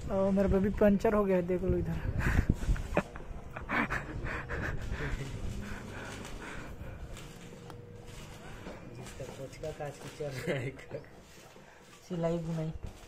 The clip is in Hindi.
और मेरा बेबी पंचर हो गया है, देख लो इधर। जिसका कोच का काज की चल रहा है सिलाई बुनाई।